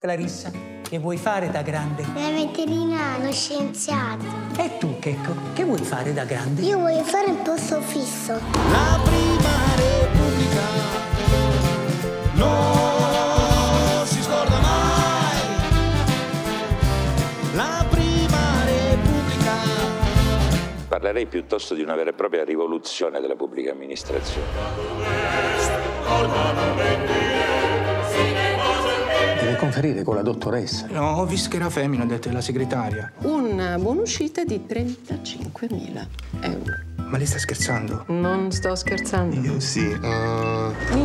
Clarissa, che vuoi fare da grande? La veterinaria, lo scienziato. E tu, Checco, che vuoi fare da grande? Io voglio fare il posto fisso. La prima repubblica non si scorda mai. La prima repubblica. Parlerei piuttosto di una vera e propria rivoluzione della pubblica amministrazione. Deve conferire con la dottoressa. No, ho visto che era femmina, ha detto la segretaria. Una buonuscita di 35.000 euro. Ma lei sta scherzando? Non sto scherzando. Io sì. Mi